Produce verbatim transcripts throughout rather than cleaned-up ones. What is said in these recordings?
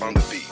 on the beat.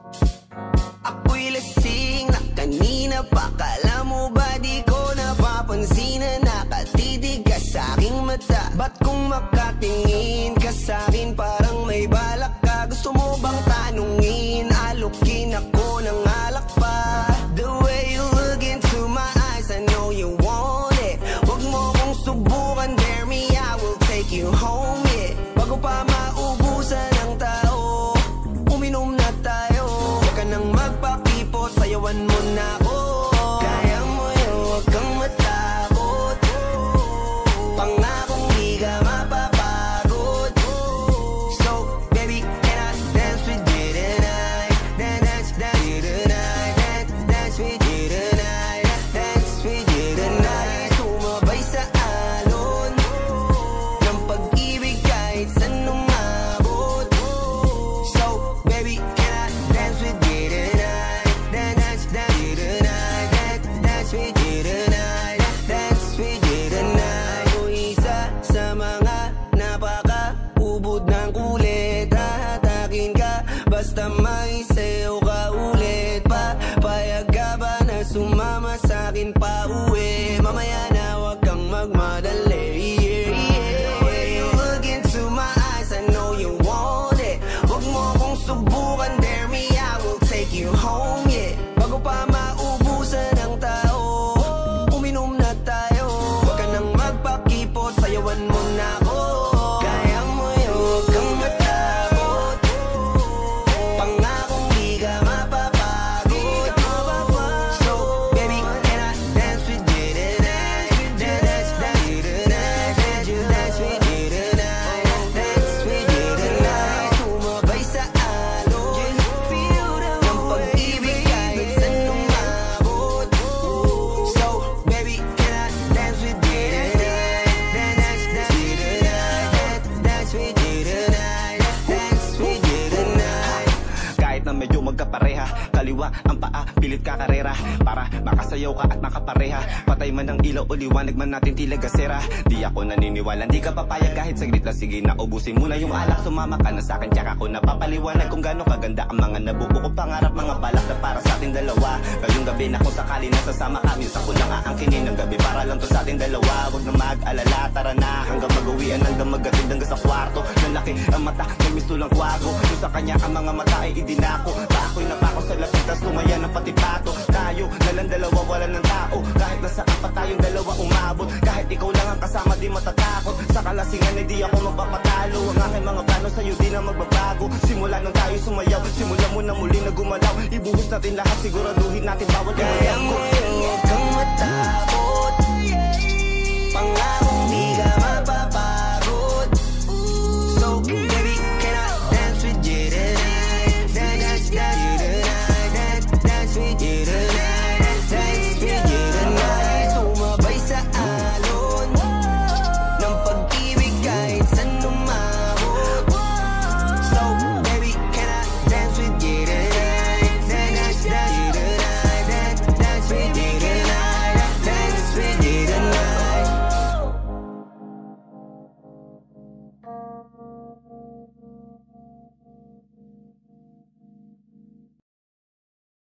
Ako'y lasing na kanina pa. Kala mo ba di ko napapansin na nakatitig ka sa'king mata? Ba't kung makatingin ka sa'kin parang may balak ka? Gusto mo bang tanungin? Alukin ako ng alak pa. The way you look into my eyes, I know you want it. Wag mo kong subukan, dare me, I will take you home, yeah. Bago pa maubusan ng tao, uminom na tayo. Huwag ka nang magpakipot, sayawan mo na ako. Kaya mo yun, huwag kang matakot. Pangakong di ka mapapagod. So, baby, can I dance with you tonight? Dance, dance with you tonight. Dance with you tonight. Dance with you tonight. Sumabay sa alon ng pag-ibig kahit saan umabot. So, baby, can I dance with you tonight? Dance, dance with you tonight. Dance with you tonight. Dance with you tonight. O isa sa mga napaka-ubod ng kulit. Hahatakin ka basta may sayo ka ulit. Papayag ka ba na sumama sa'kin pa uwi? Mamaya na wag kang magmadali. Yeah, yeah. The way you look into my eyes, I know you want it. Wag mo kong subukan, dare me, I will take you home, yeah. Bago pa maubusan ng tao, uminom na tayo. Wag ka nang magpakipot, sayawan mo na ako. Kaya mo yun, huwag kang matakot. Pangakong di ka mapapagod. So, baby, can I dance with you tonight? Dance, dance with you tonight. Dance with you tonight. Dance with you tonight. Sumabay sa alon ng pag-ibig kahit saan umabot. So, baby, can I dance with you tonight? Dance, dance with you tonight. Dance with you tonight. Dance with you tonight. Kahit na medyo magkapareha, kaliwa ang paa, pilit ka karera. Para makasayaw ka at makapareha. Patay man ang ilaw o liwanag man natin tila gasera. Di ako naniniwala, di ka papayag kahit saglit na. Sige na, ubusin mo na yung alak. Sumama ka na sa'kin, tsaka ako napapaliwanag kung gaano kaganda ang mga nabuo kong pangarap. Mga balak na para sa ating dalawa. Ngayong gabi na kung sakali nasasama kami, sa kulang aangkinin ng gabi para lang to sa ating dalawa. Huwag na mag-alala, tara na hanggang mag-uwian, hanggang magatid hanggang sa kwarto. Nalaki ang mata, may mistulang kwago. Yung sa kanya ang mga mata ay idinako. Pako'y napako sa lapit, tas tumaya ng pati pato. Tayo nalang dalawa, wala ng tao. Kahit nasaan pa tayong dalawa umabot. Kahit ikaw lang ang kasama, di matatakot. Sa kalasingan ay di ako magpapatalo. Ang aking mga plano sa'yo di na magbabago. Simula nung tayo sumayaw, simula mo na muli na gumalaw. Ibuhos natin lahat, siguraduhin natin bawal Kaya mo yun, huwag kang matakot. Pangako